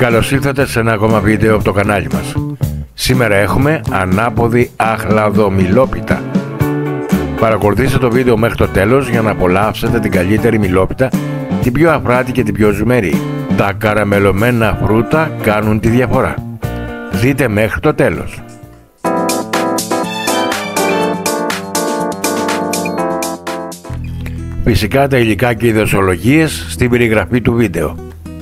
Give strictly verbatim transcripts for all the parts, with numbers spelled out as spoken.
Καλώς ήρθατε σε ένα ακόμα βίντεο από το κανάλι μας. Σήμερα έχουμε ανάποδη αχλαδομυλόπιτα. Παρακολουθήστε το βίντεο μέχρι το τέλος για να απολαύσετε την καλύτερη μυλόπιτα, την πιο αφράτη και την πιο ζουμερή. Τα καραμελωμένα φρούτα κάνουν τη διαφορά. Δείτε μέχρι το τέλος. Φυσικά τα υλικά και οι δοσολογίες στην περιγραφή του βίντεο.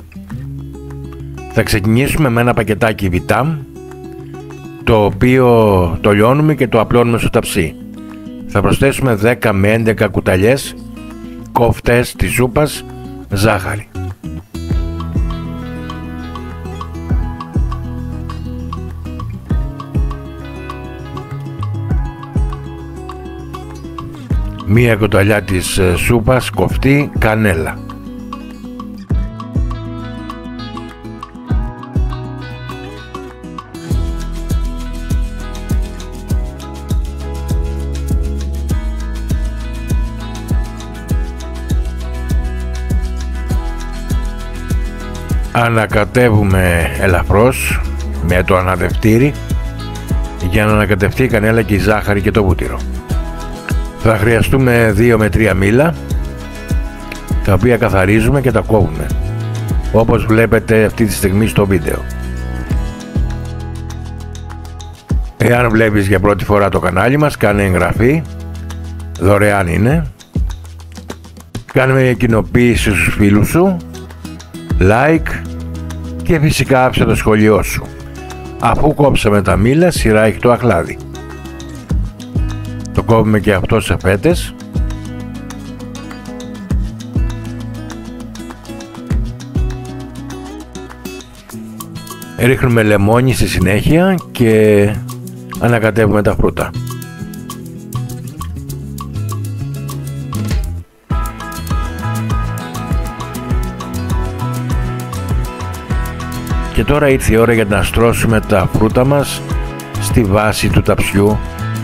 Θα ξεκινήσουμε με ένα πακετάκι βιτάμ, το οποίο το λιώνουμε και το απλώνουμε στο ταψί. Θα προσθέσουμε δέκα με έντεκα κουταλιές κόφτες της σούπας ζάχαρη. Μία κουταλιά της σούπας κοφτή κανέλα. Ανακατεύουμε ελαφρώς με το αναδευτήρι για να ανακατευτεί η κανέλα και η ζάχαρη και το βούτυρο. Θα χρειαστούμε δύο με τρία μήλα, τα οποία καθαρίζουμε και τα κόβουμε, όπως βλέπετε αυτή τη στιγμή στο βίντεο. Εάν βλέπεις για πρώτη φορά το κανάλι μας, κάνε εγγραφή, δωρεάν είναι. Κάνε κοινοποίηση στους φίλους σου, like και φυσικά άψε το σχόλιο σου. Αφού κόψαμε τα μήλα, σειρά έχει το αχλάδι. Το κόβουμε και αυτό σε φέτες. Ρίχνουμε λεμόνι στη συνέχεια και ανακατεύουμε τα φρούτα. Και τώρα ήρθε η ώρα για να στρώσουμε τα φρούτα μας στη βάση του ταψιού.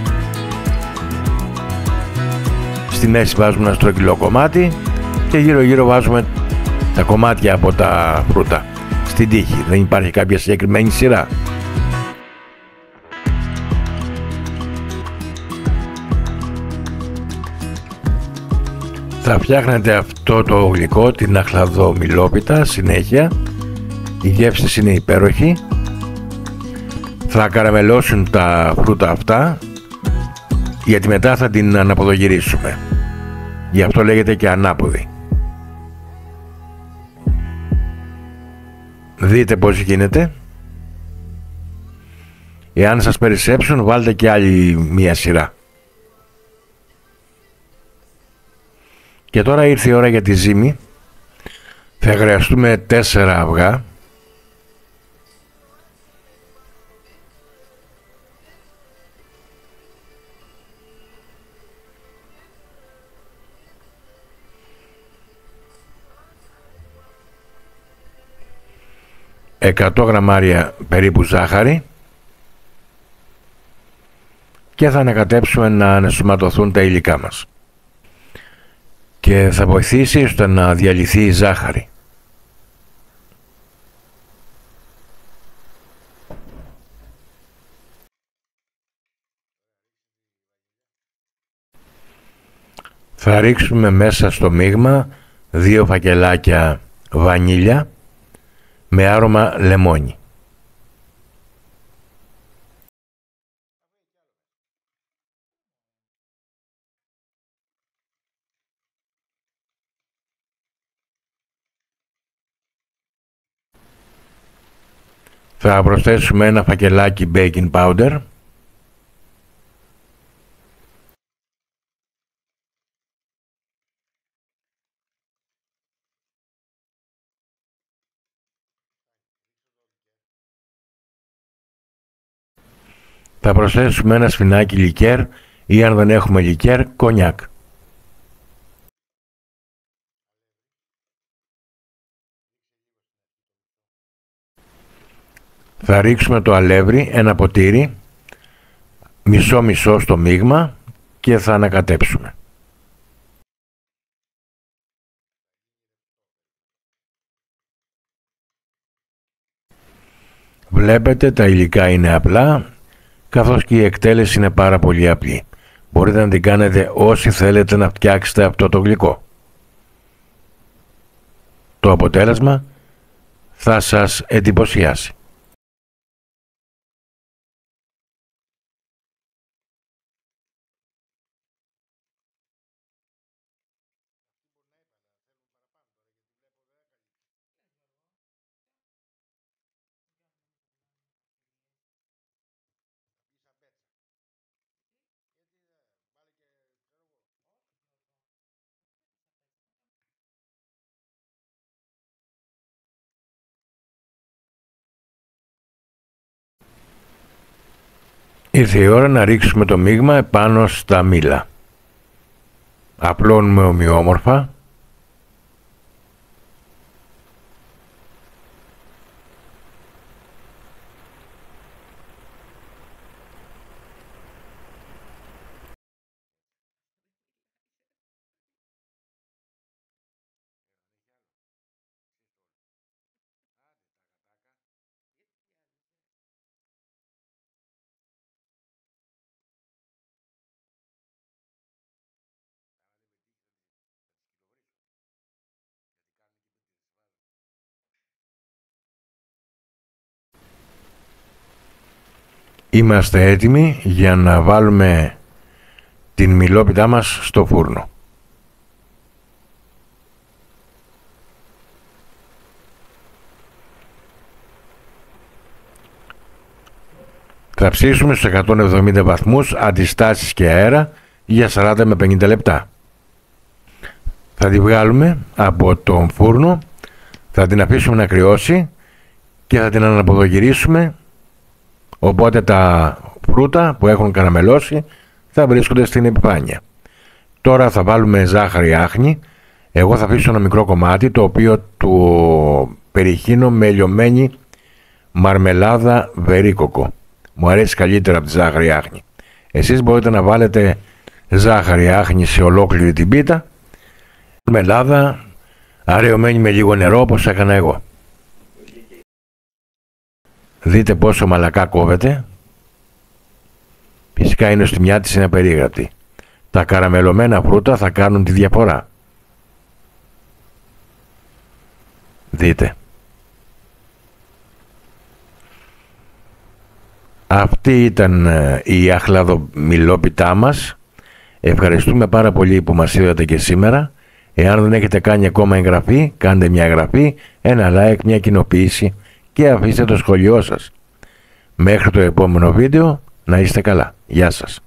Στη μέση βάζουμε ένα στρογγυλό κομμάτι και γύρω γύρω βάζουμε τα κομμάτια από τα φρούτα στην τύχη. Δεν υπάρχει κάποια συγκεκριμένη σειρά. Θα φτιάχνετε αυτό το γλυκό, την αχλαδομυλόπιτα, συνέχεια. Η γεύση της είναι υπέροχη. Θα καραμελώσουν τα φρούτα αυτά, γιατί μετά θα την αναποδογυρίσουμε. Γι' αυτό λέγεται και ανάποδη. Δείτε πώς γίνεται. Εάν σας περισσέψουν, βάλτε και άλλη μία σειρά. Και τώρα ήρθε η ώρα για τη ζύμη. Θα χρειαστούμε τέσσερα αυγά. εκατό γραμμάρια περίπου ζάχαρη και θα ανακατέψουμε να ανεσωματωθούν τα υλικά μας και θα βοηθήσει ώστε να διαλυθεί η ζάχαρη. Θα ρίξουμε μέσα στο μείγμα δύο φακελάκια βανίλια με άρωμα λεμόνι. Θα προσθέσουμε ένα φακελάκι baking powder. Θα προσθέσουμε ένα σφινάκι λικέρ ή, αν δεν έχουμε λικέρ, κονιάκ. Θα ρίξουμε το αλεύρι, ένα ποτήρι, μισό μισό στο μείγμα και θα ανακατέψουμε. Βλέπετε, τα υλικά είναι απλά, καθώς και η εκτέλεση είναι πάρα πολύ απλή. Μπορείτε να την κάνετε όσοι θέλετε να φτιάξετε αυτό το γλυκό. Το αποτέλεσμα θα σας εντυπωσιάσει. Ήρθε η ώρα να ρίξουμε το μείγμα επάνω στα μήλα. Απλώνουμε ομοιόμορφα. Είμαστε έτοιμοι για να βάλουμε την μηλόπιτά μας στο φούρνο. Θα ψήσουμε στους εκατόν εβδομήντα βαθμούς αντιστάσεις και αέρα για σαράντα με πενήντα λεπτά. Θα τη βγάλουμε από τον φούρνο, θα την αφήσουμε να κρυώσει και θα την αναποδογυρίσουμε, οπότε τα φρούτα που έχουν καραμελώσει θα βρίσκονται στην επιφάνεια. Τώρα θα βάλουμε ζάχαρη άχνη. Εγώ θα αφήσω ένα μικρό κομμάτι, το οποίο το περιχύνω με λιωμένη μαρμελάδα βερίκοκο. Μου αρέσει καλύτερα από τη ζάχαρη άχνη. Εσείς μπορείτε να βάλετε ζάχαρη άχνη σε ολόκληρη την πίτα, μαρμελάδα αραιωμένη με λίγο νερό, όπως έκανα εγώ. Δείτε πόσο μαλακά κόβεται. Φυσικά η νοστιμιά της είναι απερίγραπτη. Τα καραμελωμένα φρούτα θα κάνουν τη διαφορά. Δείτε. Αυτή ήταν η αχλαδομηλόπιτά μας. Ευχαριστούμε πάρα πολύ που μας είδατε και σήμερα. Εάν δεν έχετε κάνει ακόμα εγγραφή, κάντε μια εγγραφή, ένα like, μια κοινοποίηση και αφήστε το σχόλιο σας. Μέχρι το επόμενο βίντεο, να είστε καλά. Γεια σας.